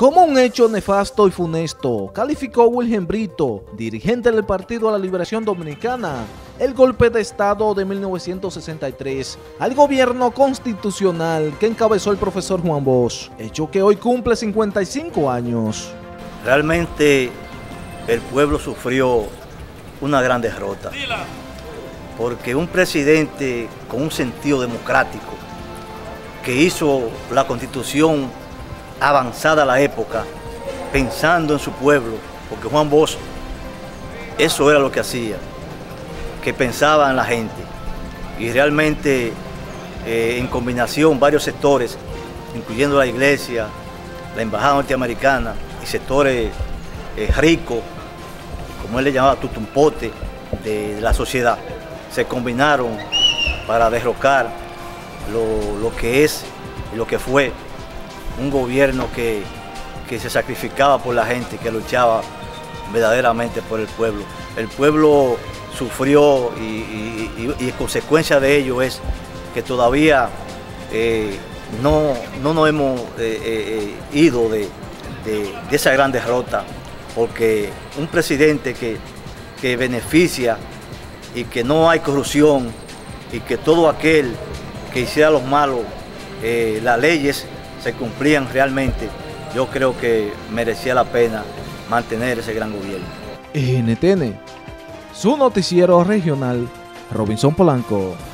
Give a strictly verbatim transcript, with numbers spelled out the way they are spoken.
Como un hecho nefasto y funesto, calificó Wilhelm Brito, dirigente del Partido de la Liberación Dominicana, el golpe de Estado de mil novecientos sesenta y tres al gobierno constitucional que encabezó el profesor Juan Bosch, hecho que hoy cumple cincuenta y cinco años. Realmente el pueblo sufrió una gran derrota, porque un presidente con un sentido democrático que hizo la Constitución avanzada a la época, pensando en su pueblo, porque Juan Bosch eso era lo que hacía, que pensaba en la gente, y realmente eh, en combinación varios sectores, incluyendo la iglesia, la embajada norteamericana y sectores eh, ricos, como él le llamaba tutumpote, de, de la sociedad, se combinaron para derrocar lo, lo que es y lo que fue un gobierno que, que se sacrificaba por la gente, que luchaba verdaderamente por el pueblo. El pueblo sufrió y, y, y, y consecuencia de ello es que todavía eh, no, no nos hemos eh, eh, ido de, de, de esa gran derrota, porque un presidente que, que beneficia y que no hay corrupción y que todo aquel que hiciera los malos, eh, las leyes se cumplían realmente, yo creo que merecía la pena mantener ese gran gobierno. N T N, su noticiero regional, Robinson Polanco.